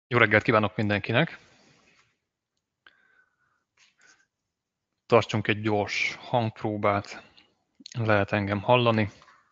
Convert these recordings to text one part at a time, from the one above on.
Jó reggelt kívánok mindenkinek! Tartsunk egy gyors hangpróbát. Lehet engem hallani.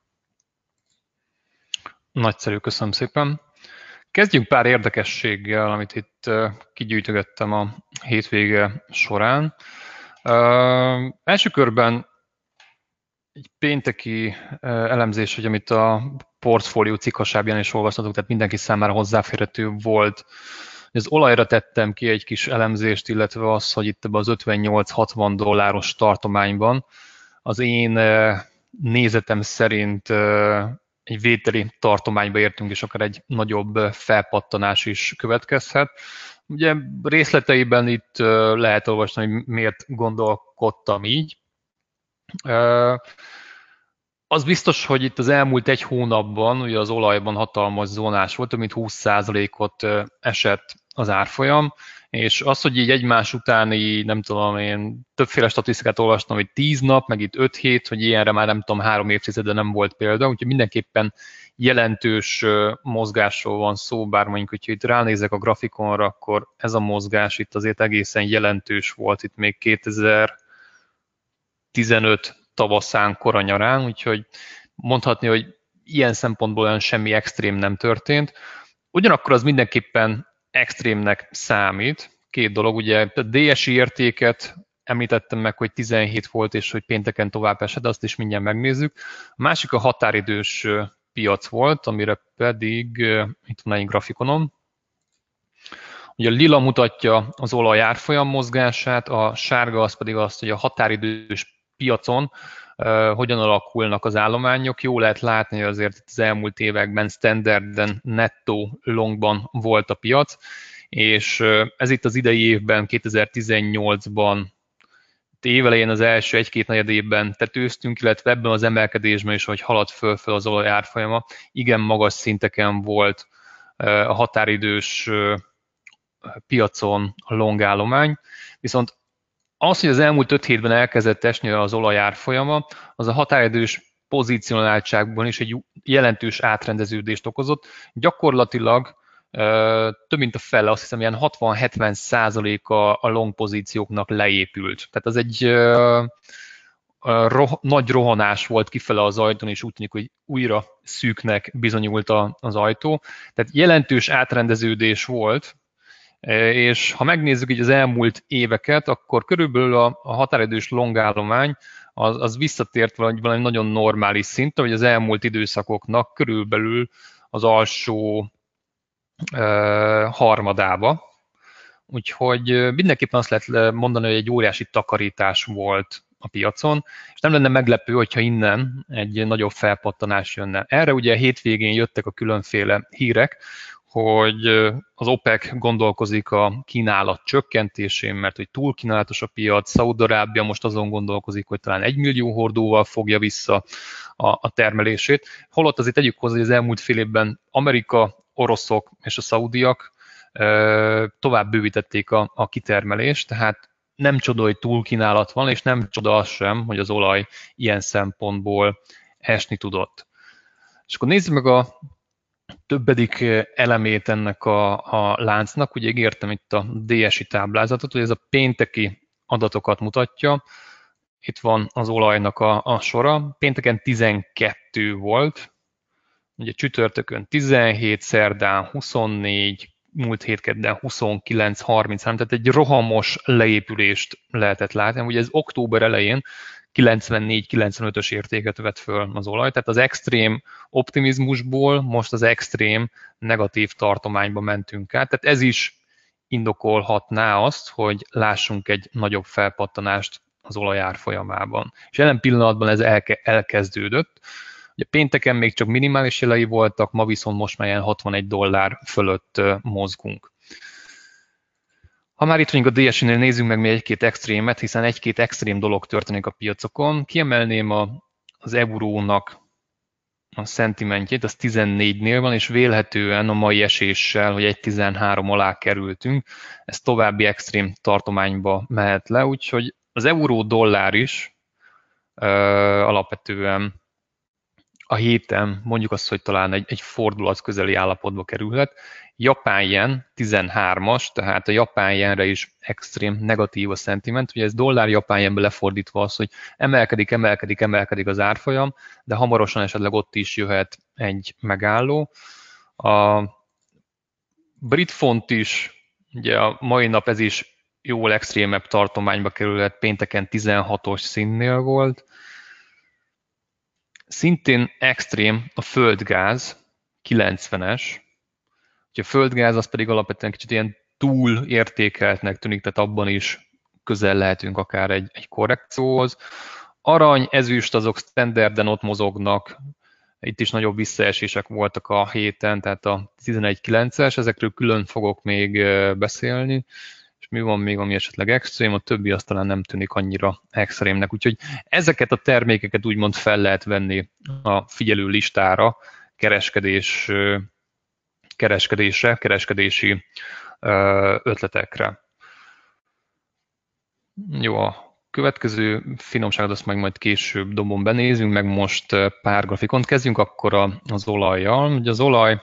Nagyszerű, köszönöm szépen. Kezdjünk pár érdekességgel, amit itt kigyűjtögettem a hétvége során. Első körben egy pénteki elemzés, hogy amit a portfólió cikk hasábján is olvashatok, tehát mindenki számára hozzáférhető volt. Az olajra tettem ki egy kis elemzést, illetve az, hogy itt ebben az 58-60 dolláros tartományban az én nézetem szerint egy vételi tartományba értünk, és akár egy nagyobb felpattanás is következhet. Ugye részleteiben itt lehet olvasni, hogy miért gondolkodtam így. Az biztos, hogy itt az elmúlt egy hónapban ugye az olajban hatalmas zónás volt, több mint 20%-ot esett az árfolyam, és az, hogy így egymás utáni, nem tudom én, többféle statisztikát olvastam, hogy 10 nap, meg itt 5 hét, hogy ilyenre már nem tudom, 3 évtizede nem volt példa, úgyhogy mindenképpen jelentős mozgásról van szó, bár mondjuk, hogyha itt ránézek a grafikonra, akkor ez a mozgás itt azért egészen jelentős volt, itt még 2015 tavaszán, kora nyarán, úgyhogy mondhatni, hogy ilyen szempontból olyan semmi extrém nem történt. Ugyanakkor az mindenképpen extrémnek számít. Két dolog, ugye a DSI értéket említettem meg, hogy 17 volt, és hogy pénteken tovább esett, azt is mindjárt megnézzük. A másik a határidős piac volt, amire pedig itt van egy grafikonom. Ugye a lila mutatja az olaj árfolyam mozgását, a sárga az pedig azt, hogy a határidős piacon hogyan alakulnak az állományok. Jó lehet látni, hogy azért az elmúlt években standarden, nettó longban volt a piac, és ez itt az idei évben, 2018-ban, évelején az első egy-két negyed évben tetőztünk, illetve ebben az emelkedésben is, hogy haladt föl az olaj árfolyama, igen magas szinteken volt a határidős piacon a long állomány, viszont az, hogy az elmúlt 5 hétben elkezdett esni az olaj árfolyama, az a határidős pozícionáltságban is egy jelentős átrendeződést okozott. Gyakorlatilag több mint a fele, azt hiszem, ilyen 60-70% a long pozícióknak leépült. Tehát az egy nagy rohanás volt kifele az ajtón, és úgy tűnik, hogy újra szűknek bizonyult az ajtó. Tehát jelentős átrendeződés volt, és ha megnézzük így az elmúlt éveket, akkor körülbelül a határidős longállomány az visszatért valami nagyon normális szintre, hogy az elmúlt időszakoknak körülbelül az alsó harmadába. Úgyhogy mindenképpen azt lehet mondani, hogy egy óriási takarítás volt a piacon, és nem lenne meglepő, hogyha innen egy nagyobb felpattanás jönne. Erre ugye hétvégén jöttek a különféle hírek, hogy az OPEC gondolkozik a kínálat csökkentésén, mert hogy túl kínálatos a piac, Szaúd-Arábia most azon gondolkozik, hogy talán 1 millió hordóval fogja vissza a termelését. Holott azért tegyük hozzá, hogy az elmúlt fél évben Amerika, oroszok és a szaudiak tovább bővítették a kitermelést, tehát nem csoda, hogy túlkínálat van, és nem csoda az sem, hogy az olaj ilyen szempontból esni tudott. És akkor nézzük meg a többedik elemét ennek a láncnak. Ugye ígértem itt a DSI táblázatot, hogy ez a pénteki adatokat mutatja. Itt van az olajnak a sora. Pénteken 12 volt, ugye csütörtökön 17, szerdán 24, múlt hét kedden 29, 33, tehát egy rohamos leépülést lehetett látni. Ugye ez október elején 94-95-ös értéket vett föl az olaj, tehát az extrém optimizmusból most az extrém negatív tartományba mentünk át, tehát ez is indokolhatná azt, hogy lássunk egy nagyobb felpattanást az olaj árfolyamában. És jelen pillanatban ez elkezdődött. Ugye pénteken még csak minimális jelei voltak, ma viszont most már ilyen 61 dollár fölött mozgunk. Ha már itt vagyunk a DSI-nél, nézzünk meg még egy-két extrémet, hiszen egy-két extrém dolog történik a piacokon. Kiemelném az eurónak a szentimentjét, az 14-nél van, és vélhetően a mai eséssel, hogy 1,13 alá kerültünk, ez további extrém tartományba mehet le, úgyhogy az euró-dollár is alapvetően a héten mondjuk azt, hogy talán egy fordulat közeli állapotba kerülhet. Japán yen 13-as, tehát a japán jenre is extrém negatív a szentiment. Ugye ez dollár-japán jenbe lefordítva az, hogy emelkedik az árfolyam, de hamarosan esetleg ott is jöhet egy megálló. A brit font is, ugye a mai nap ez is jól extrémebb tartományba kerülhet, pénteken 16-os színnél volt. Szintén extrém a földgáz, 90-es. A földgáz az pedig alapvetően kicsit ilyen túl értékeltnek tűnik, tehát abban is közel lehetünk akár egy korrekcióhoz. Arany, ezüst azok standarden ott mozognak, itt is nagyobb visszaesések voltak a héten, tehát a 11.9-es, ezekről külön fogok még beszélni, és mi van még, ami esetleg extrém, a többi azt talán nem tűnik annyira extrémnek, úgyhogy ezeket a termékeket úgymond fel lehet venni a figyelő listára, kereskedési ötletekre. Jó, a következő finomságot azt majd később dobon benézünk, meg most pár grafikont kezdjünk, akkor az olajjal. Ugye az olaj,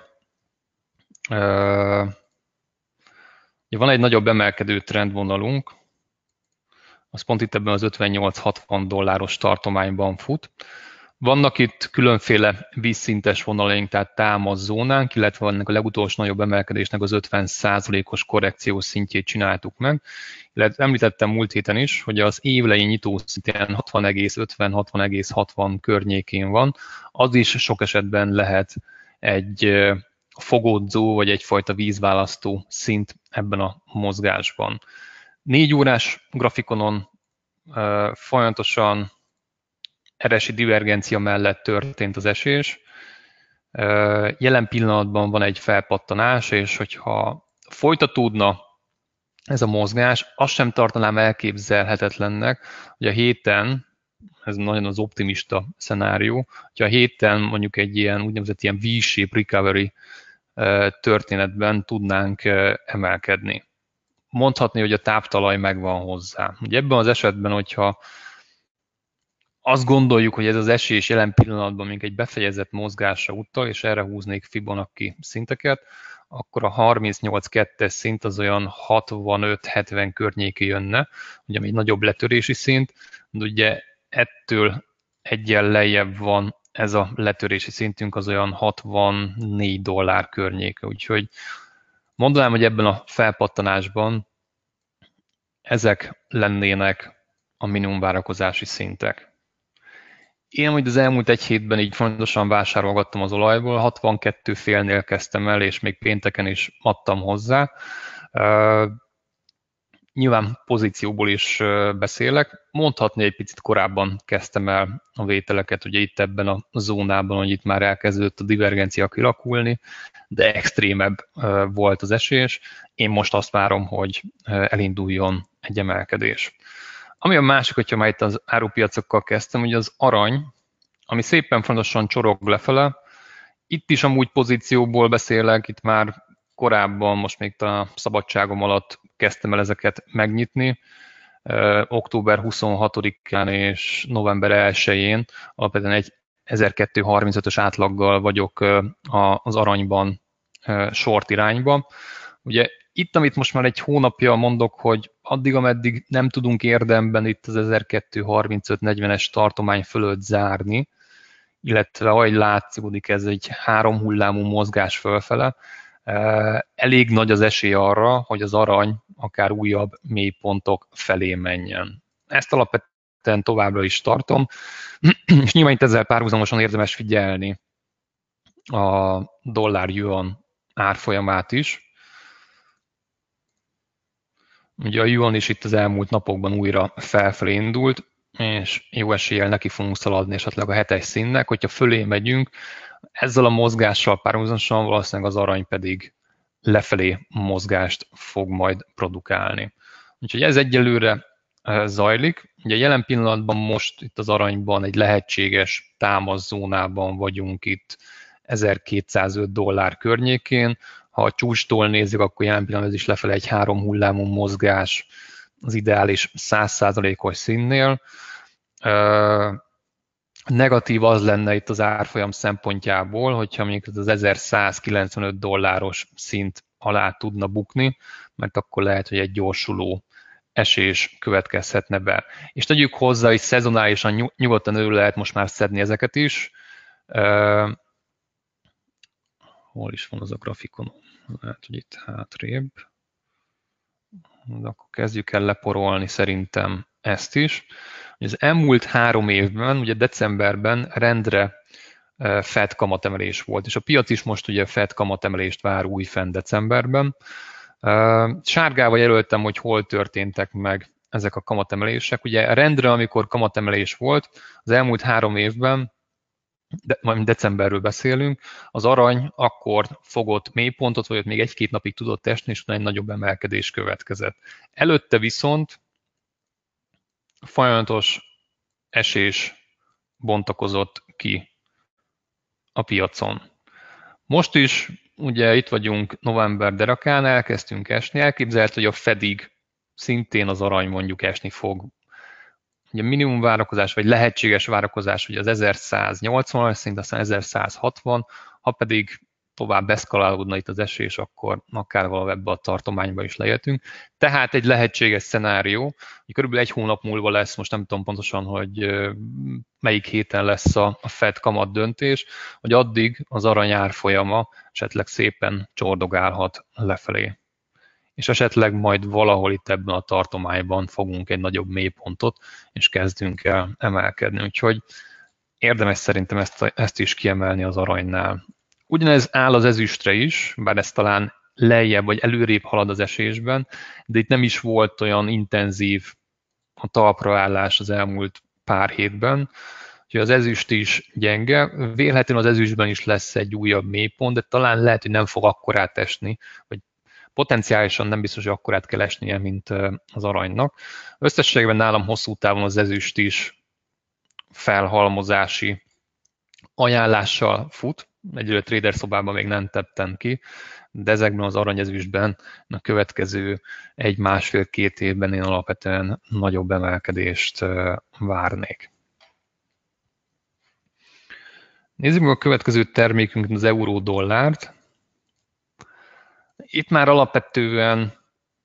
van egy nagyobb emelkedő trendvonalunk, az pont itt ebben az 58-60 dolláros tartományban fut. Vannak itt különféle vízszintes vonalaink, tehát támaszzónánk, illetve ennek a legutolsó nagyobb emelkedésnek az 50%-os korrekciós szintjét csináltuk meg. Illetve említettem múlt héten is, hogy az évlei nyitószintén 60,50-60,60 környékén van. Az is sok esetben lehet egy fogódzó vagy egyfajta vízválasztó szint ebben a mozgásban. 4 órás grafikonon folyamatosan eresi divergencia mellett történt az esés. Jelen pillanatban van egy felpattanás, és hogyha folytatódna ez a mozgás, azt sem tartanám elképzelhetetlennek, hogy a héten, ez nagyon az optimista szenárió, hogyha a héten mondjuk egy ilyen úgynevezett ilyen V-shape recovery történetben tudnánk emelkedni. Mondhatni, hogy a táptalaj megvan hozzá. Ugye ebben az esetben, hogyha azt gondoljuk, hogy ez az esés jelen pillanatban még egy befejezett mozgásra utal, és erre húznék Fibonacci szinteket, akkor a 38.2-es szint az olyan 65-70 környéki jönne, ugye egy nagyobb letörési szint, de ugye ettől egyen lejjebb van ez a letörési szintünk, az olyan 64 dollár környéke, úgyhogy mondanám, hogy ebben a felpattanásban ezek lennének a minimum várakozási szintek. Én majd az elmúlt egy hétben így fontosan vásárolgattam az olajból, 62 félnél kezdtem el, és még pénteken is adtam hozzá. Nyilván pozícióból is beszélek. Mondhatni egy picit korábban kezdtem el a vételeket, ugye itt ebben a zónában, hogy itt már elkezdődött a divergencia kialakulni, de extrémebb volt az esés. Én most azt várom, hogy elinduljon egy emelkedés. Ami a másik, hogyha már itt az árupiacokkal kezdtem, hogy az arany, ami szépen fontosan csorog lefele, itt is amúgy pozícióból beszélek, itt már korábban, most még a szabadságom alatt kezdtem el ezeket megnyitni. Október 26-án és november 1-én alapvetően egy 1235-ös átlaggal vagyok az aranyban short irányba. Ugye itt, amit most már egy hónapja mondok, hogy addig, ameddig nem tudunk érdemben itt az 1235-40-es tartomány fölött zárni, illetve ahogy látszódik, ez egy 3 hullámú mozgás fölfele, elég nagy az esély arra, hogy az arany akár újabb mélypontok felé menjen. Ezt alapvetően továbbra is tartom, és nyilván itt ezzel párhuzamosan érdemes figyelni a dollár-yuan árfolyamát is. Ugye a yuan is itt az elmúlt napokban újra felfelé indult, és jó eséllyel neki fogunk szaladni esetleg a 7-es színnek, hogyha fölé megyünk, ezzel a mozgással párhuzamosan valószínűleg az arany pedig lefelé mozgást fog majd produkálni. Úgyhogy ez egyelőre zajlik. Ugye jelen pillanatban most itt az aranyban egy lehetséges támaszzónában vagyunk itt 1205 dollár környékén. Ha a csúcstól nézzük, akkor jelen pillanatban ez is lefelé egy 3 hullámú mozgás az ideális 100%-os színnél. Negatív az lenne itt az árfolyam szempontjából, hogyha mondjuk az 1195 dolláros szint alá tudna bukni, mert akkor lehet, hogy egy gyorsuló esés következhetne be. És tegyük hozzá, hogy szezonálisan nyugodtan elő lehet most már szedni ezeket is. Hol is van az a grafikon? Lehet, hogy itt hátrébb. De akkor kezdjük el leporolni szerintem ezt is. Az elmúlt 3 évben, ugye decemberben rendre Fed kamatemelés volt, és a piac is most ugye Fed kamatemelést vár újfent decemberben. Sárgával jelöltem, hogy hol történtek meg ezek a kamatemelések. Ugye rendre, amikor kamatemelés volt, az elmúlt 3 évben, majd decemberről beszélünk, az arany akkor fogott mélypontot, vagy ott még 1-2 napig tudott esni, és utána egy nagyobb emelkedés következett. Előtte viszont folyamatos esés bontakozott ki a piacon. Most is, ugye itt vagyunk november derekán, elkezdtünk esni, elképzelhető, hogy a Fedig szintén az arany mondjuk esni fog. Ugye minimum várakozás, vagy lehetséges várakozás, ugye az 1180 szint, aztán 1160, ha pedig tovább eszkalálódna itt az esés, akkor akár valahol ebbe a tartományba is lejöttünk. Tehát egy lehetséges szenárió, hogy körülbelül 1 hónap múlva lesz, most nem tudom pontosan, hogy melyik héten lesz a Fed kamat döntés, hogy addig az arany árfolyama esetleg szépen csordogálhat lefelé. És esetleg majd valahol itt ebben a tartományban fogunk egy nagyobb mélypontot, és kezdünk el emelkedni. Úgyhogy érdemes szerintem ezt is kiemelni az aranynál. Ugyanez áll az ezüstre is, bár ez talán lejjebb vagy előrébb halad az esésben, de itt nem is volt olyan intenzív a talpraállás az elmúlt pár hétben, úgyhogy az ezüst is gyenge. Vélhetően az ezüstben is lesz egy újabb mélypont, de talán lehet, hogy nem fog akkorát esni, vagy potenciálisan nem biztos, hogy akkorát kell esnie, mint az aranynak. Összességben nálam hosszú távon az ezüst is felhalmozási ajánlással fut. Egyelőre trader szobában még nem tettem ki, de ezekben az aranyezüstben a következő 1-1,5-2 évben én alapvetően nagyobb emelkedést várnék. Nézzük meg a következő termékünket, az euró-dollárt. Itt már alapvetően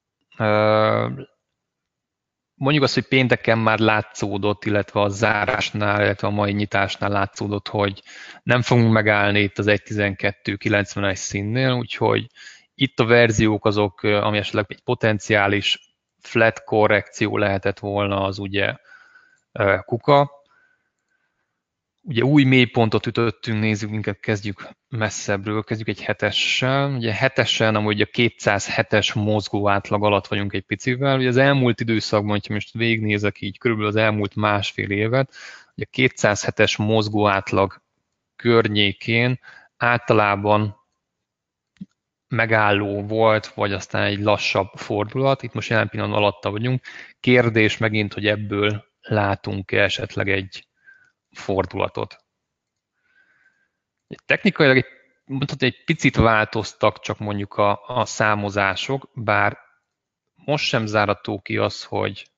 mondjuk azt, hogy pénteken már látszódott, illetve a zárásnál, illetve a mai nyitásnál látszódott, hogy nem fogunk megállni itt az 1.12.91 színnél, úgyhogy itt a verziók azok, ami esetleg egy potenciális flat korrekció lehetett volna, az ugye kuka. Ugye új mélypontot ütöttünk, nézzük, inkább kezdjük messzebbről, kezdjük egy 7-essel. Ugye 7-esen amúgy a 207-es mozgó átlag alatt vagyunk egy picivel. Ugye az elmúlt időszakban, hogyha most végignézek így körülbelül az elmúlt másfél évet, ugye a 207-es mozgó átlag környékén általában megálló volt, vagy aztán egy lassabb fordulat. Itt most jelen pillanatban alatta vagyunk. Kérdés megint, hogy ebből látunk-e esetleg egy fordulatot. Technikailag mondhatni, egy picit változtak csak mondjuk a számozások, bár most sem zárható ki az, hogy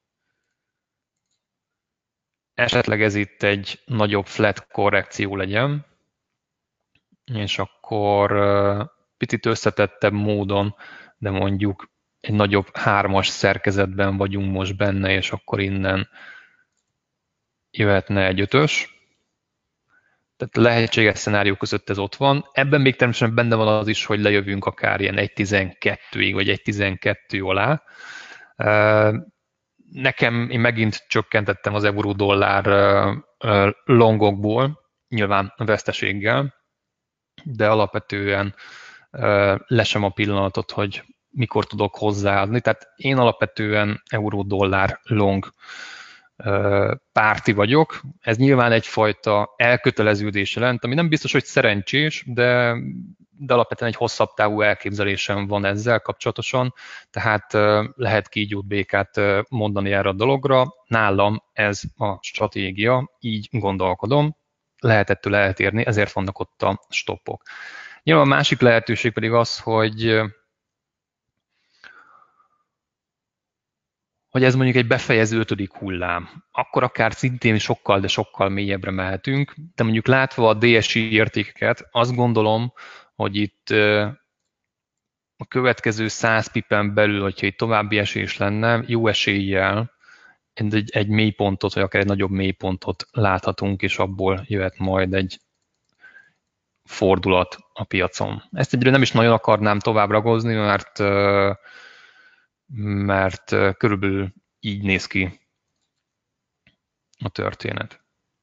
esetleg ez itt egy nagyobb flat korrekció legyen, és akkor picit összetettebb módon, de mondjuk egy nagyobb 3-as szerkezetben vagyunk most benne, és akkor innen jöhetne egy 5-ös. Tehát a lehetséges szenárió között ez ott van. Ebben még természetesen benne van az is, hogy lejövünk akár ilyen 1.12-ig, vagy 1.12 alá. Nekem, én megint csökkentettem az euró-dollár longokból, nyilván veszteséggel, de alapvetően lesem a pillanatot, hogy mikor tudok hozzáadni. Tehát én alapvetően euró-dollár long párti vagyok. Ez nyilván egyfajta elköteleződés jelent, ami nem biztos, hogy szerencsés, de alapvetően egy hosszabb távú elképzelésem van ezzel kapcsolatosan, tehát lehet kígyót békát mondani erre a dologra. Nálam ez a stratégia, így gondolkodom, lehet ettől eltérni, ezért vannak ott a stoppok. Nyilván a másik lehetőség pedig az, hogy hogy ez mondjuk egy befejező 5. hullám. Akkor akár szintén sokkal, de sokkal mélyebbre mehetünk, de mondjuk látva a DSI értékeket, azt gondolom, hogy itt a következő 100 pipen belül, hogyha egy további esés lenne, jó eséllyel egy mélypontot, vagy akár egy nagyobb mélypontot láthatunk, és abból jöhet majd egy fordulat a piacon. Ezt egyre nem is nagyon akarnám tovább ragozni, mert körülbelül így néz ki a történet.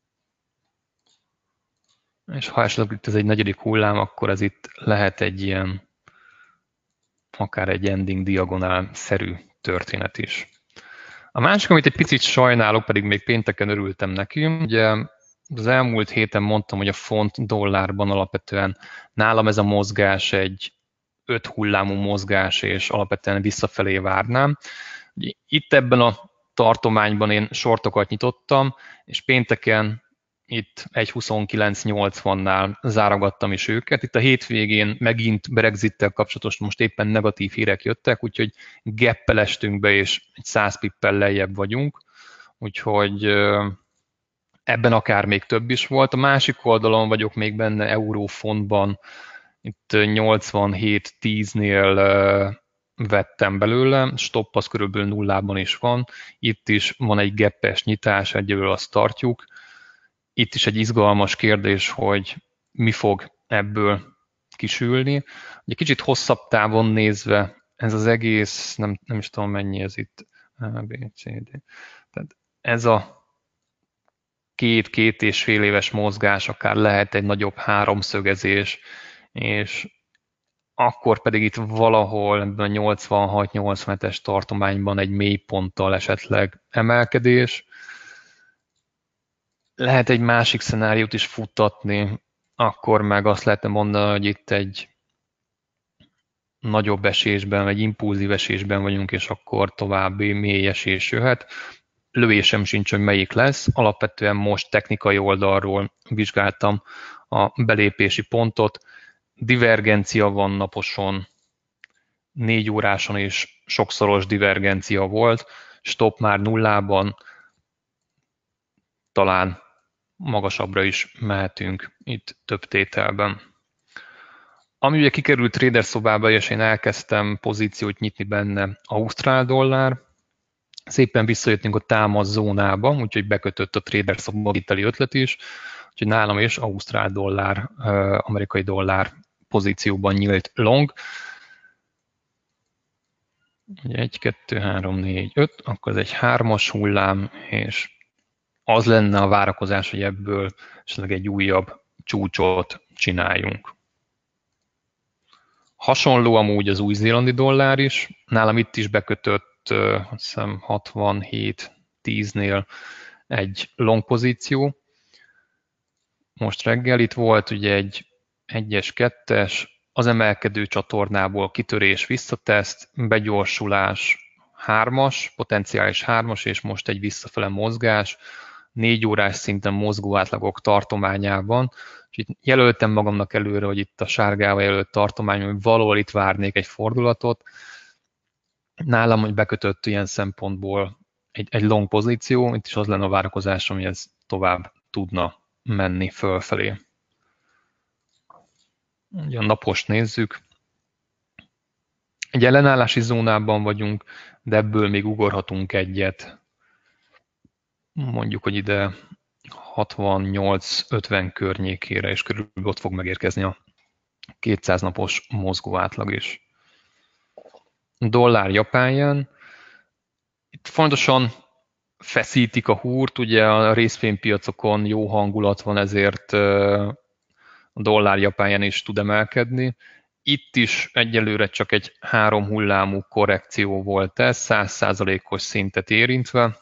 És ha esetleg itt ez egy 4. hullám, akkor ez itt lehet egy ilyen, akár egy ending diagonál-szerű történet is. A másik, amit egy picit sajnálok, pedig még pénteken örültem neki, ugye az elmúlt héten mondtam, hogy a font dollárban alapvetően nálam ez a mozgás egy 5 hullámú mozgás, és alapvetően visszafelé várnám. Itt ebben a tartományban én sortokat nyitottam, és pénteken itt 1.29.80-nál zárogattam is őket. Itt a hétvégén megint Brexittel kapcsolatos most éppen negatív hírek jöttek, úgyhogy gappel estünk be, és egy 100 pippel lejjebb vagyunk. Úgyhogy ebben akár még több is volt. A másik oldalon vagyok még benne eurófontban, itt 87.10-nél vettem belőle, stop az körülbelül nullában is van, itt is van egy gappes nyitás, egyelőre azt tartjuk. Itt is egy izgalmas kérdés, hogy mi fog ebből kisülni. Egy kicsit hosszabb távon nézve ez az egész, nem is tudom mennyi ez itt, A, B, C, D. Tehát ez a 2-2,5 éves mozgás akár lehet egy nagyobb háromszögezés, és akkor pedig itt valahol ebben a 86-87-es tartományban egy mélyponttal esetleg emelkedés. Lehet egy másik szenáriót is futtatni, akkor meg azt lehetne mondani, hogy itt egy nagyobb esésben, egy impulzív esésben vagyunk, és akkor további mély esés jöhet. Lövésem sincs, hogy melyik lesz. Alapvetően most technikai oldalról vizsgáltam a belépési pontot. Divergencia van naposon, 4 óráson is sokszoros divergencia volt, stop már nullában, talán magasabbra is mehetünk itt több tételben. Ami ugye kikerült trader szobába, és én elkezdtem pozíciót nyitni benne, ausztrál dollár, szépen visszajöttünk a támasz zónába, úgyhogy bekötött a trader szoba viteli ötlet is, úgyhogy nálam is ausztrál dollár, amerikai dollár pozícióban nyílt long. 1, 2, 3, 4, 5, akkor ez egy 3-as hullám, és az lenne a várakozás, hogy ebből esetleg egy újabb csúcsot csináljunk. Hasonló amúgy az új-zélandi dollár is, nálam itt is bekötött, azt hiszem 67-10-nél egy long pozíció. Most reggel itt volt ugye egy 1-es, 2-es, az emelkedő csatornából kitörés, visszateszt, begyorsulás 3-as, potenciális 3-as, és most egy visszafele mozgás, 4 órás szinten mozgó átlagok tartományában. És itt jelöltem magamnak előre, hogy itt a sárgával jelölt tartományban, hogy valahol itt várnék egy fordulatot. Nálam, hogy bekötött ilyen szempontból egy long pozíció, itt is az lenne a várakozásom, hogy ez tovább tudna menni fölfelé. Ugye a napost nézzük. Egy ellenállási zónában vagyunk, de ebből még ugorhatunk egyet. Mondjuk, hogy ide 68-50 környékére, és körülbelül ott fog megérkezni a 200 napos mozgó átlag is. Dollár japán jen. Itt fontosan feszítik a húrt, ugye a részvénypiacokon jó hangulat van, ezért a dollár japán jen is tud emelkedni. Itt is egyelőre csak egy 3 hullámú korrekció volt ez, 100%-os szintet érintve.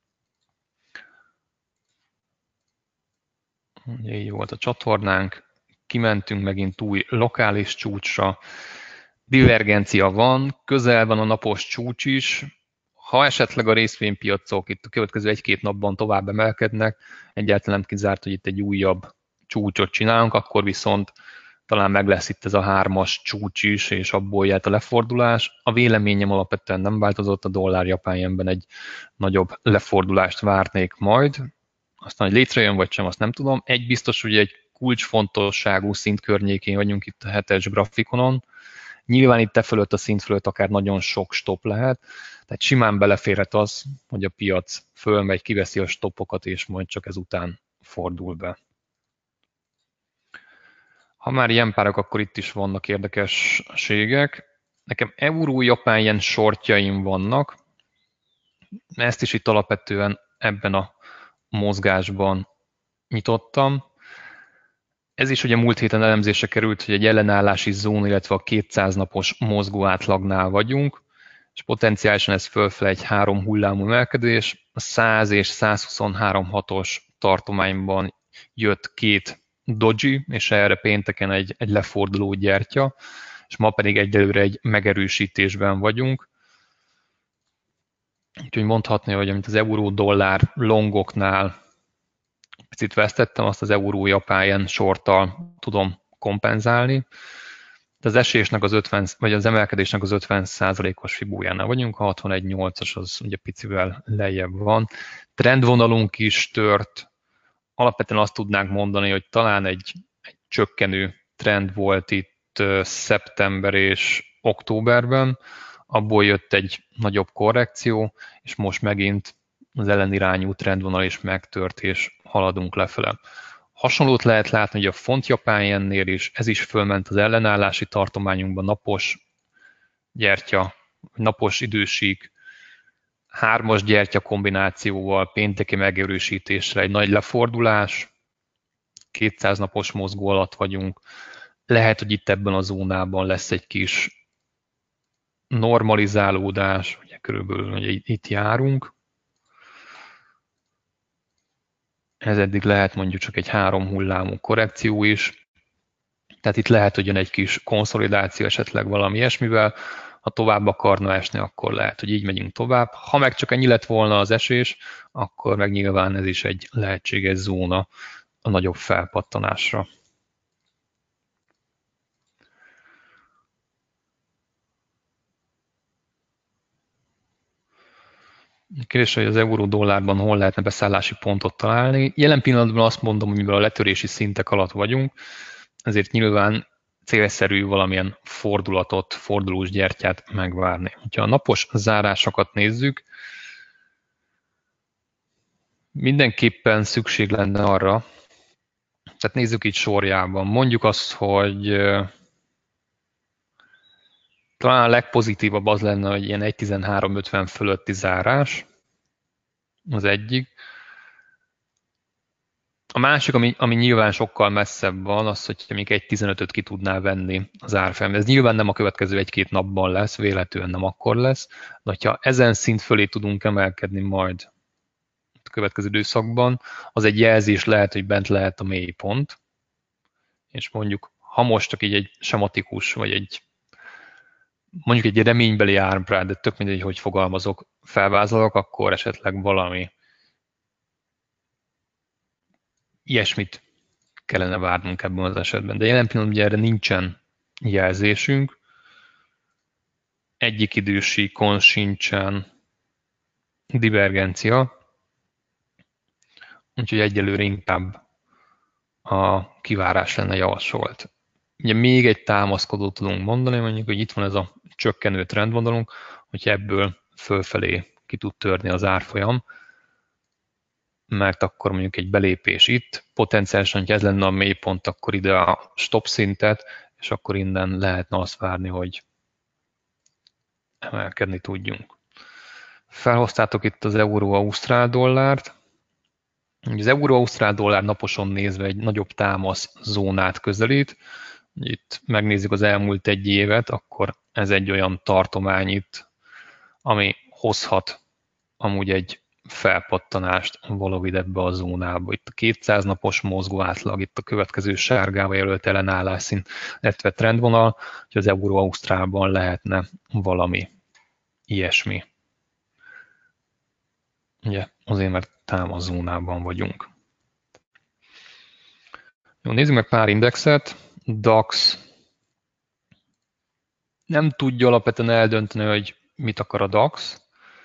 Így volt a csatornánk, kimentünk megint új lokális csúcsra, divergencia van, közel van a napos csúcs is, ha esetleg a részvénypiacok itt a következő 1-2 napban tovább emelkednek, egyáltalán nem kizárt, hogy itt egy újabb csúcsot csinálunk, akkor viszont talán meg lesz itt ez a 3-as csúcs is, és abból jött a lefordulás. A véleményem alapvetően nem változott, a dollár-japán jenben egy nagyobb lefordulást várnék majd. Aztán, hogy létrejön vagy sem, azt nem tudom. Egy biztos, hogy egy kulcsfontosságú szint környékén vagyunk itt a 7-es grafikonon. Nyilván itt fölött a szint fölött akár nagyon sok stop lehet, tehát simán beleférhet az, hogy a piac fölmegy, kiveszi a stoppokat, és majd csak ezután fordul be. Ha már ilyen párak, akkor itt is vannak érdekességek. Nekem euró-japán yen shortjaim vannak, ezt is itt alapvetően ebben a mozgásban nyitottam. Ez is ugye múlt héten elemzésre került, hogy egy ellenállási zón, illetve a 200 napos mozgó átlagnál vagyunk, és potenciálisan ez fölfele egy 3 hullámú emelkedés. A 100 és 123,6-os tartományban jött 2 doji, és erre pénteken egy leforduló gyertya, és ma pedig egyelőre egy megerősítésben vagyunk. Úgyhogy mondhatni, hogy amit az euró-dollár longoknál picit vesztettem, azt az euró-japán yen shorttal tudom kompenzálni. De az esésnek az 50, vagy az emelkedésnek az 50%-os fibójánál vagyunk, a 61,8-as az ugye picivel lejjebb van. Trendvonalunk is tört. Alapvetően azt tudnánk mondani, hogy talán egy csökkenő trend volt itt szeptember és októberben, abból jött egy nagyobb korrekció, és most megint az ellenirányú trendvonal is megtört, és haladunk lefele. Hasonlót lehet látni, hogy a font japán jennél is, ez is fölment az ellenállási tartományunkban, napos gyertya, napos idősík, 3-as gyertya kombinációval pénteki megerősítésre egy nagy lefordulás, 200 napos mozgó alatt vagyunk. Lehet, hogy itt ebben a zónában lesz egy kis normalizálódás, ugye körülbelül ugye itt járunk. Ez eddig lehet mondjuk csak egy 3 hullámú korrekció is. Tehát itt lehet, hogy jön egy kis konszolidáció esetleg valami ilyesmivel. Ha tovább akarna esni, akkor lehet, hogy így megyünk tovább. Ha meg csak ennyi lett volna az esés, akkor meg nyilván ez is egy lehetséges zóna a nagyobb felpattanásra. Kérdés, hogy az euró-dollárban hol lehetne beszállási pontot találni. Jelen pillanatban azt mondom, hogy mivel a letörési szintek alatt vagyunk, ezért nyilván célszerű valamilyen fordulatot, fordulós gyertyát megvárni. Ha a napos zárásokat nézzük, mindenképpen szükség lenne arra, tehát nézzük itt sorjában. Mondjuk azt, hogy talán a legpozitívabb az lenne, hogy ilyen 1.1350 fölötti zárás, az egyik. A másik, ami nyilván sokkal messzebb van, az, hogy még 1.15-öt ki tudná venni az árfolyam. Ez nyilván nem a következő 1-2 napban lesz, véletlenül nem akkor lesz, de ha ezen szint fölé tudunk emelkedni majd a következő időszakban, az egy jelzés lehet, hogy bent lehet a mélypont, és mondjuk, ha most csak így egy sematikus, vagy mondjuk egy reménybeli árbrát, de tök mindegy, hogy fogalmazok, felvázolok, akkor esetleg valami ilyesmit kellene várnunk ebben az esetben. De jelen pillanatban ugye erre nincsen jelzésünk, egyik idősíkon sincsen divergencia, úgyhogy egyelőre inkább a kivárás lenne javasolt. Ugye még egy támaszkodót tudunk mondani, mondjuk, hogy itt van ez a csökkenő trendvonalunk, hogyha ebből fölfelé ki tud törni az árfolyam, mert akkor mondjuk egy belépés itt, potenciálisan, hogy ez lenne a mélypont, akkor ide a stop szintet, és akkor innen lehetne azt várni, hogy emelkedni tudjunk. Felhoztátok itt az euró-ausztrál dollárt. Az euró-ausztrál dollár naposon nézve egy nagyobb támasz zónát közelít. Itt megnézzük az elmúlt egy évet, akkor ez egy olyan tartomány itt, ami hozhat amúgy egy felpattanást valahogy ebbe a zónába. Itt a 200 napos mozgó átlag, itt a következő sárgával jelölt ellenállásszint, illetve trendvonal, hogy az euró-ausztrálban lehetne valami ilyesmi. Ugye azért, mert támaszónában vagyunk. Jó, nézzük meg pár indexet. DAX nem tudja alapvetően eldönteni, hogy mit akar a DAX.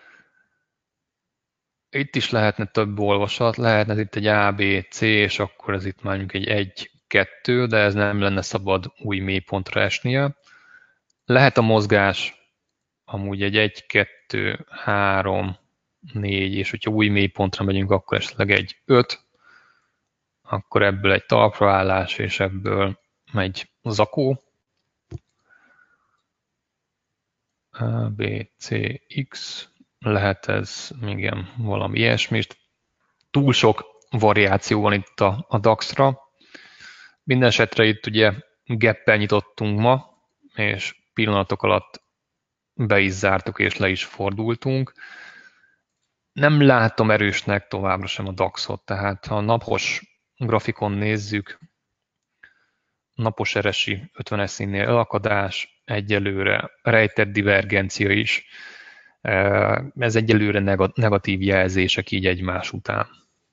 Itt is lehetne több olvasat, lehetne itt egy A, B, C, és akkor ez itt mondjuk egy 1-2, de ez nem lenne szabad új mélypontra esnie. Lehet a mozgás amúgy egy 1-2, 3, 4, és hogyha új mélypontra megyünk, akkor esetleg egy 5, akkor ebből egy talpraállás, és ebből megy zakó. A, B, C, X, lehet ez, igen, valami ilyesmi. Túl sok variáció van itt a DAX-ra. Minden esetre itt ugye gappel nyitottunk ma, és pillanatok alatt be is zártuk, és le is fordultunk. Nem látom erősnek továbbra sem a DAX-ot, tehát ha a napos grafikon nézzük, napos RSI 50-es színnél elakadás, egyelőre rejtett divergencia is, ez egyelőre negatív jelzések így egymás után.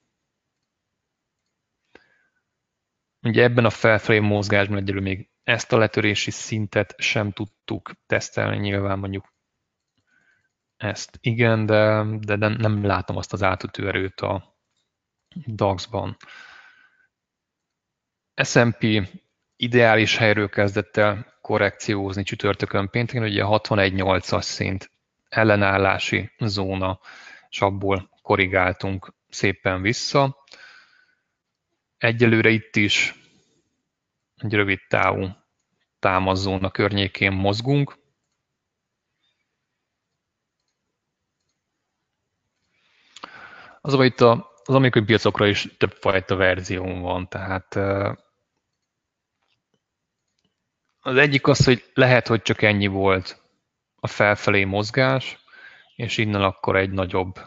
Ugye ebben a felfelé mozgásban egyelőre még ezt a letörési szintet sem tudtuk tesztelni, nyilván mondjuk ezt igen, de nem látom azt az átütő erőt a DAX-ban. S&P ideális helyről kezdett el korrekciózni csütörtökön pénteken, ugye a 61.8-as szint ellenállási zóna, és abból korrigáltunk szépen vissza. Egyelőre itt is egy rövid távú támaszóna környékén mozgunk. Azonban itt az amerikai piacokra is többfajta verzió van, tehát az egyik az, hogy lehet, hogy csak ennyi volt a felfelé mozgás, és innen akkor egy nagyobb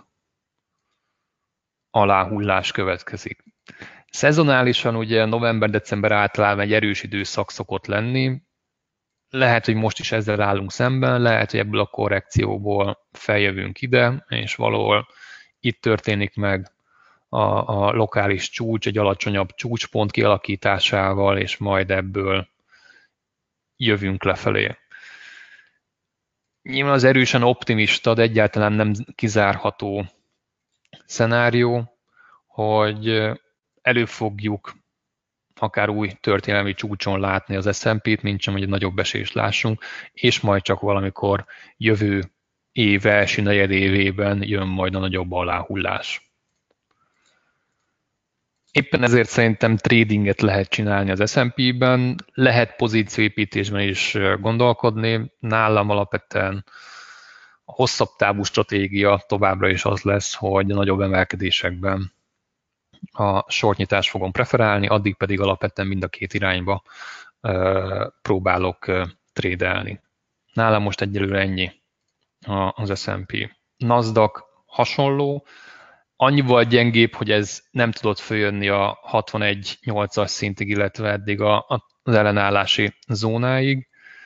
aláhullás következik. Szezonálisan ugye november-december általában egy erős időszak szokott lenni, lehet, hogy most is ezzel állunk szemben, lehet, hogy ebből a korrekcióból feljövünk ide, és valahol itt történik meg a lokális csúcs, egy alacsonyabb csúcspont kialakításával, és majd ebből jövünk lefelé. Nyilván az erősen optimista, de egyáltalán nem kizárható szenárió, hogy előbb fogjuk akár új történelmi csúcson látni az S&P-t, mint sem, hogy egy nagyobb esést lássunk, és majd csak valamikor jövő év első negyedévében jön majd a nagyobb aláhullás. Éppen ezért szerintem tradinget lehet csinálni az S&P-ben, lehet pozícióépítésben is gondolkodni. Nálam alapvetően a hosszabb távú stratégia továbbra is az lesz, hogy a nagyobb emelkedésekben a shortnyitást fogom preferálni, addig pedig alapvetően mind a két irányba próbálok trédelni. Nálam most egyelőre ennyi az S&P. Nasdaq hasonló, annyival gyengébb, hogy ez nem tudott följönni a 61.8-as szintig, illetve eddig az ellenállási zónáig.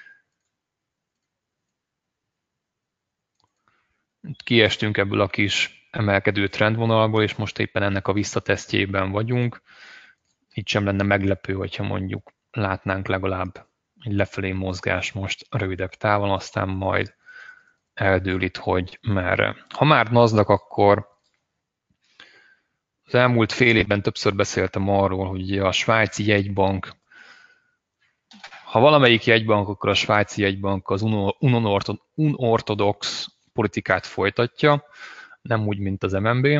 Kiestünk ebből a kis emelkedő trendvonalból, és most éppen ennek a visszatesztjében vagyunk. Itt sem lenne meglepő, hogyha mondjuk látnánk legalább egy lefelé mozgás most rövidebb távon, aztán majd eldől itt, hogy merre. Ha már Nasdaq, akkor az elmúlt fél évben többször beszéltem arról, hogy a svájci jegybank, ha valamelyik jegybank, akkor a svájci jegybank az unortodox politikát folytatja, nem úgy, mint az MNB,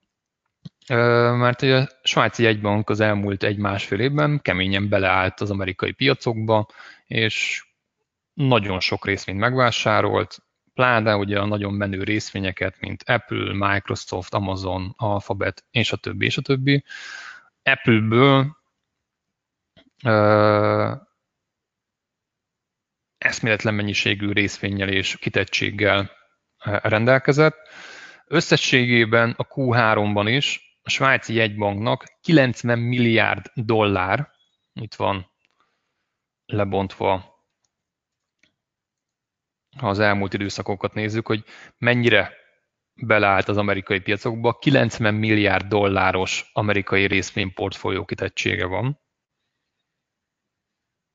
mert a svájci jegybank az elmúlt egy-másfél évben keményen beleállt az amerikai piacokba, és nagyon sok részvényt megvásárolt, pláne ugye a nagyon menő részvényeket, mint Apple, Microsoft, Amazon, Alphabet, és a többi, és a többi. Apple-ből eszméletlen mennyiségű részvénnyel és kitettséggel rendelkezett. Összességében a Q3-ban is a svájci jegybanknak 90 milliárd dollár, itt van lebontva, ha az elmúlt időszakokat nézzük, hogy mennyire beleállt az amerikai piacokba, 90 milliárd dolláros amerikai részvényportfólió kitettsége van.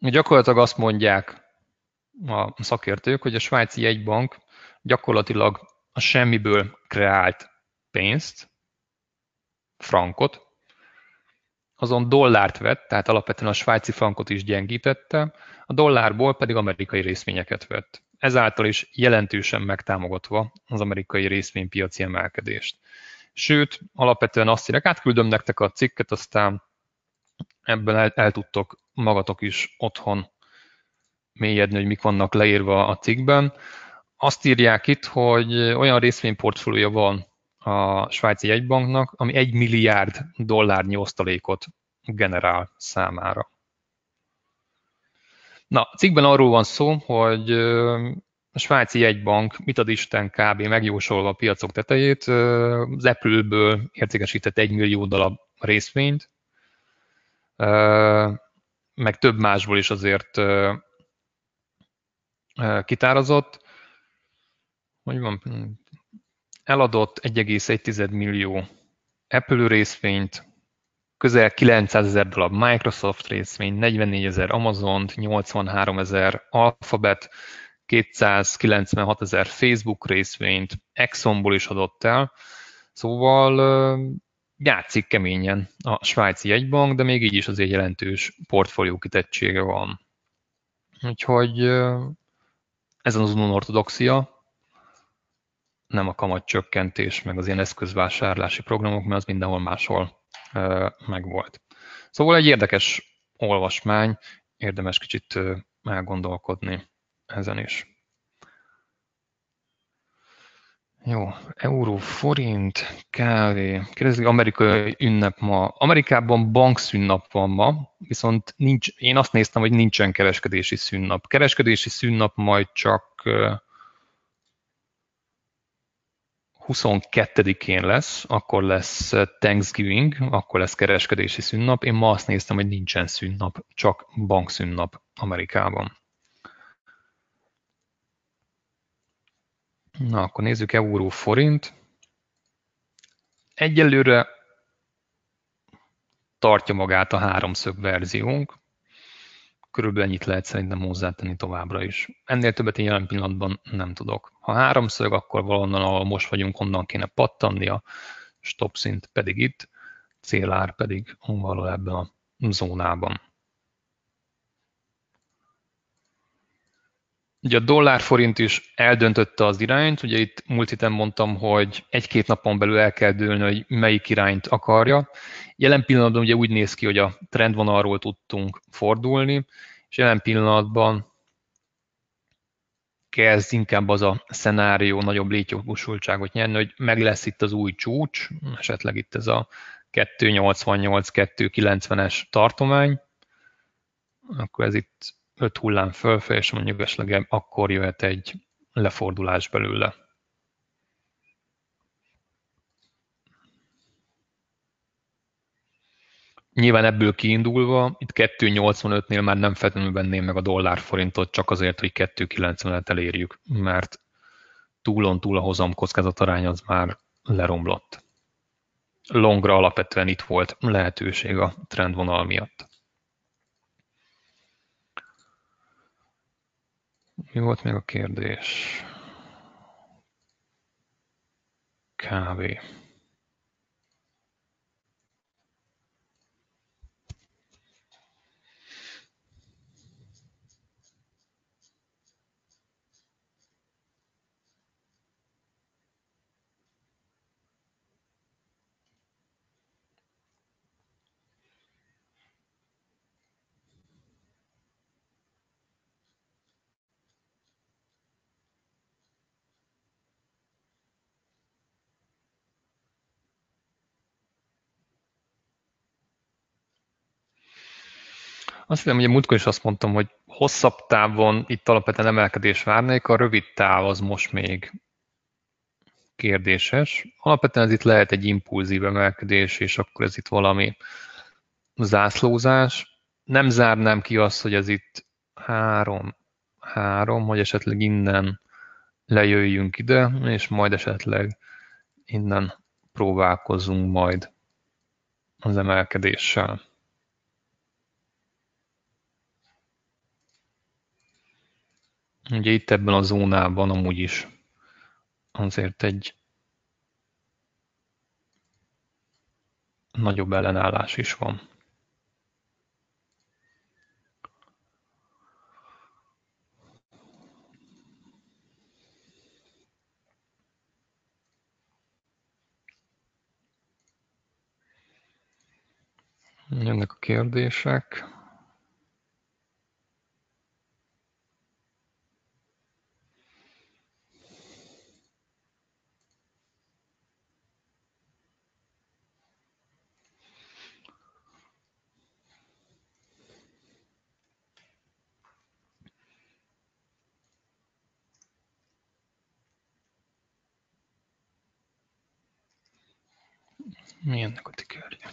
Gyakorlatilag azt mondják a szakértők, hogy a svájci jegybank gyakorlatilag a semmiből kreált pénzt, frankot, azon dollárt vett, tehát alapvetően a svájci frankot is gyengítette, a dollárból pedig amerikai részvényeket vett. Ezáltal is jelentősen megtámogatva az amerikai részvénypiaci emelkedést. Sőt, alapvetően azt írják, átküldöm nektek a cikket, aztán ebben el tudtok magatok is otthon mélyedni, hogy mik vannak leírva a cikkben. Azt írják itt, hogy olyan részvényportfóliója van a svájci jegybanknak, ami 1 milliárd dollárnyi osztalékot generál számára. Na, a cikkben arról van szó, hogy a svájci jegybank, mit ad Isten, kb. Megjósolva a piacok tetejét, az Apple-ből értékesített 1 millió darab részvényt, meg több másból is azért kitározott, hogy van, eladott 1,1 millió Apple részvényt, közel 900 000 darab Microsoft részvényt, 44 000 Amazont, 83 000 Alphabet, 296 000 Facebook részvényt, Exxonból is adott el, szóval játszik keményen a svájci jegybank, de még így is azért jelentős portfólió kitettsége van. Úgyhogy ez az unortodoxia, nem a kamatcsökkentés, meg az ilyen eszközvásárlási programok, mert az mindenhol máshol megvolt. Szóval egy érdekes olvasmány, érdemes kicsit elgondolkodni ezen is. Jó, euró, forint, kávé. Kérdezik, amerikai ünnep ma. Amerikában bankszünnap van ma, viszont nincs, én azt néztem, hogy nincsen kereskedési szünnap. Kereskedési szünnap majd csak 22-én lesz, akkor lesz Thanksgiving, akkor lesz kereskedési szünnap. Én ma azt néztem, hogy nincsen szünnap, csak bankszünnap Amerikában. Na, akkor nézzük euró-forint. Egyelőre tartja magát a háromszög verziónk. Körülbelül ennyit lehet szerintem hozzátenni továbbra is. Ennél többet én jelen pillanatban nem tudok. Ha háromszög, akkor valonnan, ahol most vagyunk, onnan kéne pattanni, a stop szint pedig itt, célár pedig valahol ebben a zónában. Ugye a dollár-forint is eldöntötte az irányt, ugye itt múlt héten mondtam, hogy egy-két napon belül el kell dőlni, hogy melyik irányt akarja. Jelen pillanatban ugye úgy néz ki, hogy a trendvonalról tudtunk fordulni, és jelen pillanatban kezd inkább az a szenárió nagyobb létjogosultságot nyerni, hogy meg lesz itt az új csúcs, esetleg itt ez a 288-290-es tartomány, akkor ez itt 5 hullám fölfelé, és mondjuk esetleg akkor jöhet egy lefordulás belőle. Nyilván ebből kiindulva, itt 2,85-nél már nem feltétlenül venném meg a dollár-forintot, csak azért, hogy 2,90-et elérjük, mert túlon túl a hozam kockázatarány az már leromlott. Longra alapvetően itt volt lehetőség a trendvonal miatt. Mi volt még a kérdés? Kávé. Azt hiszem, hogy múltkor is azt mondtam, hogy hosszabb távon itt alapvetően emelkedés várnék, a rövid táv az most még kérdéses. Alapvetően ez itt lehet egy impulzív emelkedés, és akkor ez itt valami zászlózás. Nem zárnám ki azt, hogy ez itt 3, hogy esetleg innen lejöjjünk ide, és majd esetleg innen próbálkozunk majd az emelkedéssel. Ugye itt ebben a zónában amúgy is azért egy nagyobb ellenállás is van. Jönnek a kérdések. Mi ennek a tickerje?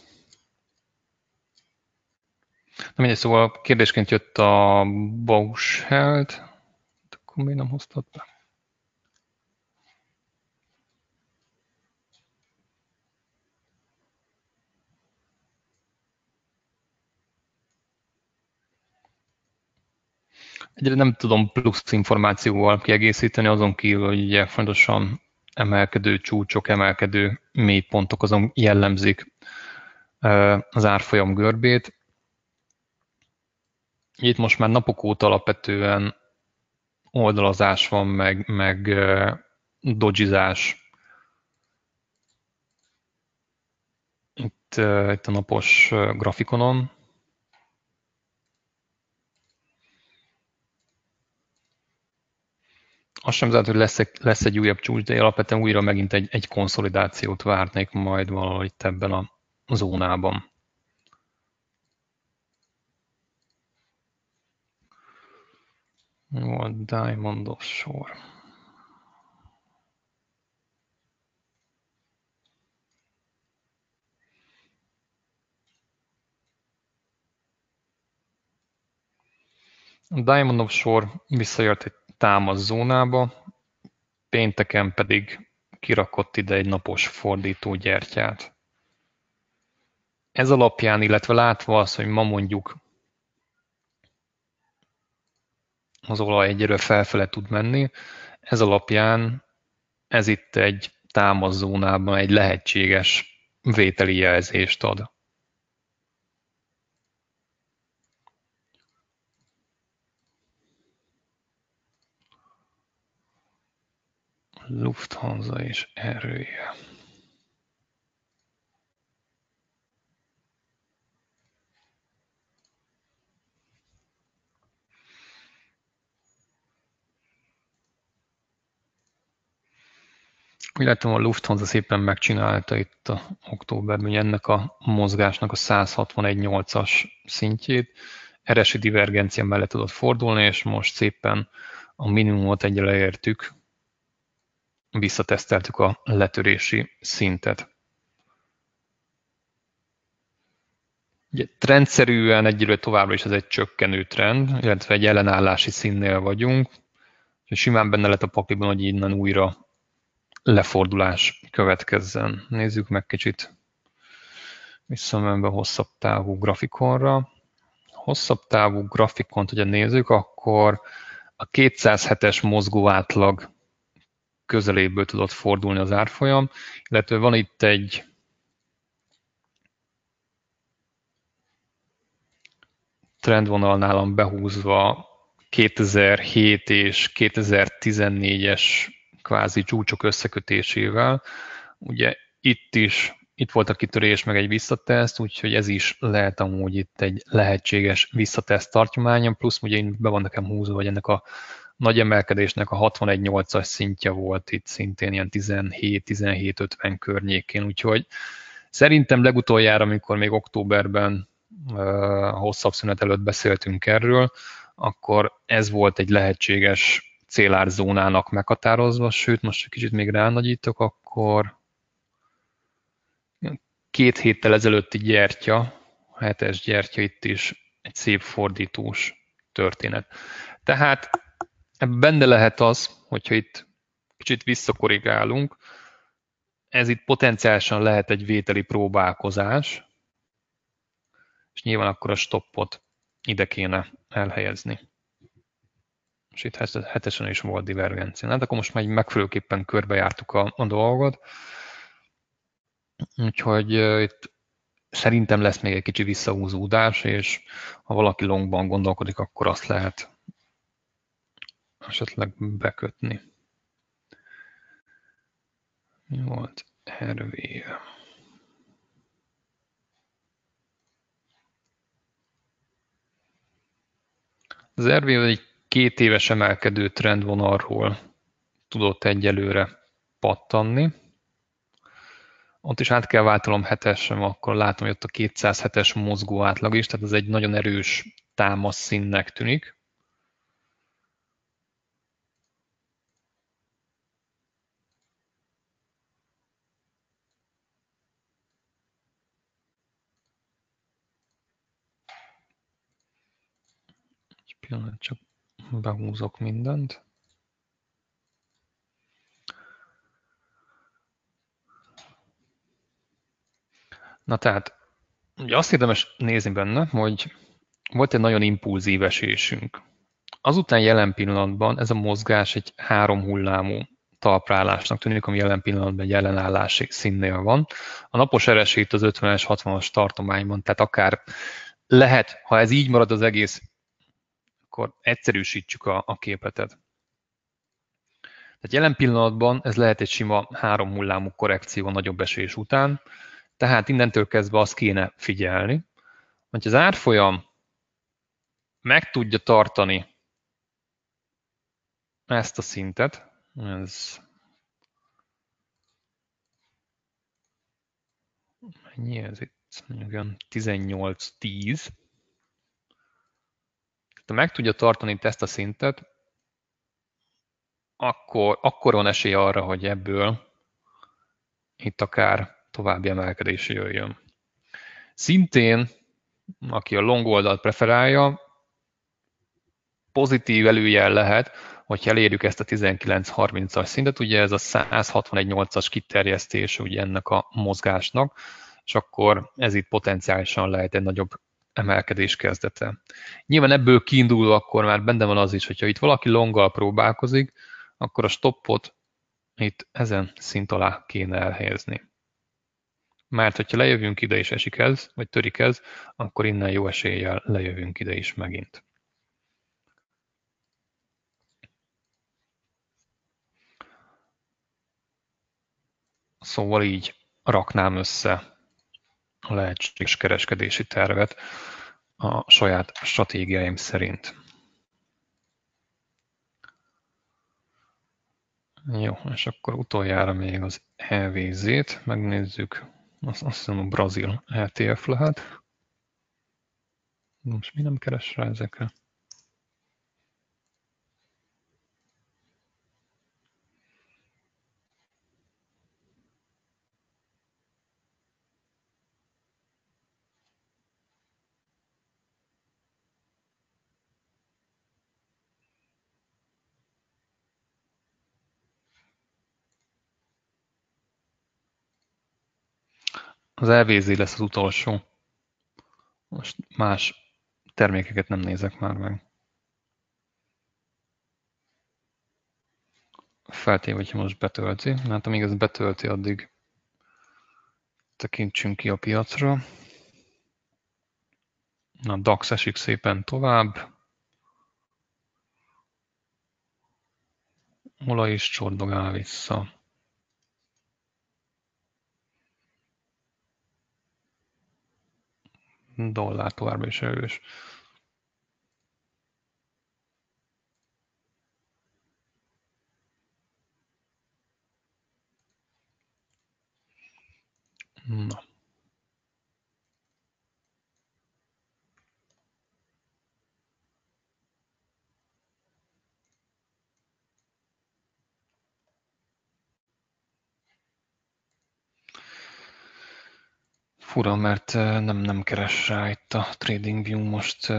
Na mindegy, szóval kérdésként jött a Bauschelt, akkor miért nem hoztad be? Egyre nem tudom plusz információval kiegészíteni, azon kívül, hogy ugye fontosan emelkedő csúcsok, emelkedő mélypontok azon jellemzik az árfolyam görbét. Itt most már napok óta alapvetően oldalazás van, meg dodgizás. Itt a napos grafikonon. Azt sem zárt, hogy lesz egy újabb csúcs, de alapvetően újra megint egy konszolidációt várnék majd valahogy itt ebben a zónában. Jó, a Diamond Offshore. A Diamond Offshore visszajött egy támasz zónába, pénteken pedig kirakott ide egy napos fordító gyertyát. Ez alapján, illetve látva azt, hogy ma mondjuk az olaj egyre felfele tud menni, ez alapján ez itt egy támaszszónában egy lehetséges vételi jelzést ad. Lufthansa és erője. Úgy látom, a Lufthansa szépen megcsinálta itt a októberben ennek a mozgásnak a 161.8-as szintjét. Eresi divergencia mellett tudott fordulni, és most szépen a minimumot egyre leértük, visszateszteltük a letörési szintet. Ugye, trendszerűen egyre továbbra is ez egy csökkenő trend, illetve egy ellenállási színnél vagyunk. Simán benne lett a pakliban, hogy innen újra lefordulás következzen. Nézzük meg kicsit visszamenve hosszabb távú grafikonra. Hosszabb távú grafikont, hogyha nézzük, akkor a 207-es mozgó átlag közeléből tudott fordulni az árfolyam, illetve van itt egy trendvonal nálam behúzva 2007 és 2014-es kvázi csúcsok összekötésével. Ugye itt volt a kitörés, meg egy visszateszt, úgyhogy ez is lehet amúgy itt egy lehetséges visszateszt tartományon, plusz ugye be van nekem húzva, hogy ennek a nagy emelkedésnek a 61.8-as szintje volt itt szintén ilyen 17-17.50 környékén, úgyhogy szerintem legutoljára, amikor még októberben a hosszabb szünet előtt beszéltünk erről, akkor ez volt egy lehetséges célárzónának meghatározva, sőt, most egy kicsit még ránagyítok, akkor 2 héttel ezelőtti gyertya, a 7-es gyertya itt is egy szép fordítós történet. Tehát ebben benne lehet az, hogyha itt kicsit visszakorrigálunk, ez itt potenciálisan lehet egy vételi próbálkozás, és nyilván akkor a stoppot ide kéne elhelyezni. és itt hetesen is volt divergencia. Hát akkor most már megfelelőképpen körbejártuk a dolgot. Úgyhogy itt szerintem lesz még egy kicsi visszahúzódás, és ha valaki longban gondolkodik, akkor azt lehet esetleg bekötni. Mi volt? RV. Az RV egy 2 éves emelkedő trendvonalról tudott egyelőre pattanni. Ott is át kell váltalom 7-esre, akkor látom, hogy ott a 207-es mozgó átlag is, tehát ez egy nagyon erős támasz színnek tűnik. Egy pillanat, csak behúzok mindent. Na tehát, ugye azt érdemes nézni benne, hogy volt egy nagyon impulzív esésünk. Azután jelen pillanatban ez a mozgás egy 3 hullámú talpraállásnak tűnik, ami jelen pillanatban egy ellenállási színnél van. A napos eresét az 50-es, 60-as tartományban, tehát akár lehet, ha ez így marad az egész, akkor egyszerűsítsük a képletet. Tehát jelen pillanatban ez lehet egy sima 3 hullámú korrekció a nagyobb esés után, tehát innentől kezdve azt kéne figyelni, hogy az árfolyam meg tudja tartani ezt a szintet, ez mennyi ez itt? Mondjuk 18-10. Ha meg tudja tartani itt ezt a szintet, akkor van esély arra, hogy ebből itt akár további emelkedés jöjjön. Szintén, aki a long oldalt preferálja, pozitív előjel lehet, hogyha elérjük ezt a 19.30-as szintet, ugye ez a 161.8-as kiterjesztés ugye ennek a mozgásnak, és akkor ez itt potenciálisan lehet egy nagyobb emelkedés kezdete. Nyilván ebből kiindulva akkor már benne van az is, hogyha itt valaki longgal próbálkozik, akkor a stoppot itt ezen szint alá kéne elhelyezni. Mert hogyha lejövünk ide és esik ez, vagy törik ez, akkor innen jó eséllyel lejövünk ide is megint. Szóval így raknám össze a lehetséges kereskedési tervet a saját stratégiáim szerint. Jó, és akkor utoljára még az EVZ-t megnézzük. Azt hiszem a brazil ETF lehet. Most mi nem keres rá ezekre? Az EVZ lesz az utolsó. Most más termékeket nem nézek már meg. Feltéve, hogyha most betölti. Hát amíg ez betölti, addig tekintsünk ki a piacra. A DAX esik szépen tovább. Olaj is csordogál vissza. Dollár továbbra is erős. Na. Fura, mert nem keres rá itt a TradingView most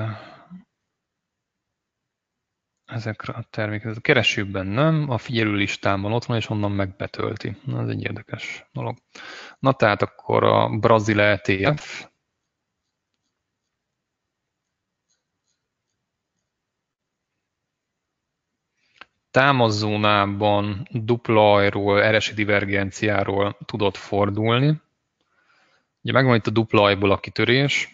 ezekre a termékekre. A keresőben nem, a figyelő listámban ott van, és onnan megbetölti. Ez egy érdekes dolog. Na tehát akkor a brazil ETF. támaszónában dupla ajról, eresi divergenciáról tudott fordulni. Ugye megvan itt a dupla ajból a kitörés.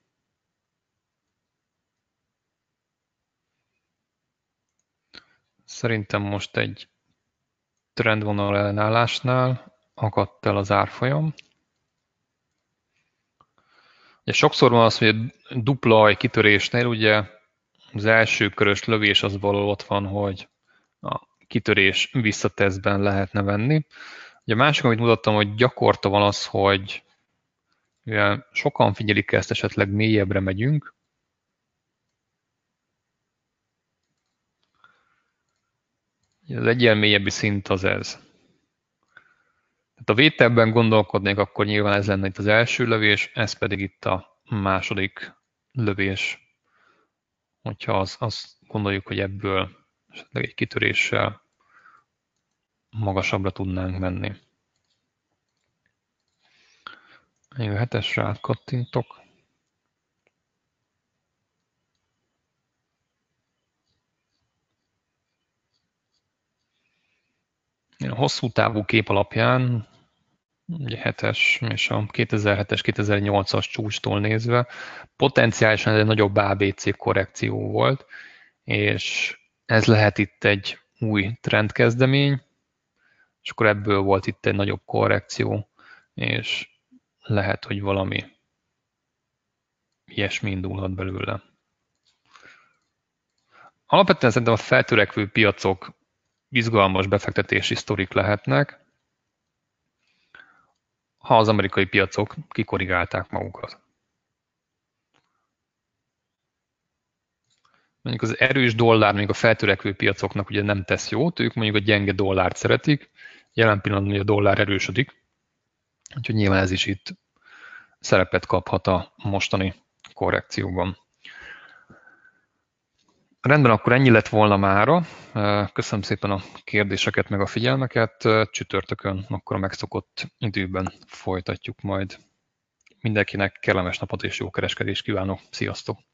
Szerintem most egy trendvonal ellenállásnál akadt el az árfolyam. Ugye sokszor van az, hogy a dupla aj kitörésnél ugye az első körös lövés az való ott van, hogy a kitörés visszatesztben lehetne venni. Ugye a másik, amit mutattam, hogy gyakorta van az, hogy sokan figyelik ezt, esetleg mélyebbre megyünk. Az egy ilyen mélyebbi szint az ez. Tehát a vételben gondolkodnék, akkor nyilván ez lenne itt az első lövés, ez pedig itt a második lövés. Hogyha azt gondoljuk, hogy ebből esetleg egy kitöréssel magasabbra tudnánk menni. Még a 7-esre átkattintok. A hosszú távú kép alapján, ugye 7-es és a 2007-es, 2008-as csúcstól nézve, potenciálisan ez egy nagyobb ABC korrekció volt, és ez lehet itt egy új trendkezdemény, és akkor ebből volt itt egy nagyobb korrekció, és lehet, hogy valami ilyesmi indulhat belőle. Alapvetően szerintem a feltörekvő piacok izgalmas befektetési sztorik lehetnek, ha az amerikai piacok kikorrigálták magukat. Mondjuk az erős dollár még a feltörekvő piacoknak ugye nem tesz jót, ők mondjuk a gyenge dollárt szeretik, jelen pillanatban a dollár erősödik, úgyhogy nyilván ez is itt szerepet kaphat a mostani korrekcióban. Rendben, akkor ennyi lett volna mára. Köszönöm szépen a kérdéseket, meg a figyelmeket. Csütörtökön akkor a megszokott időben folytatjuk majd. Mindenkinek kellemes napot és jó kereskedést kívánok. Sziasztok!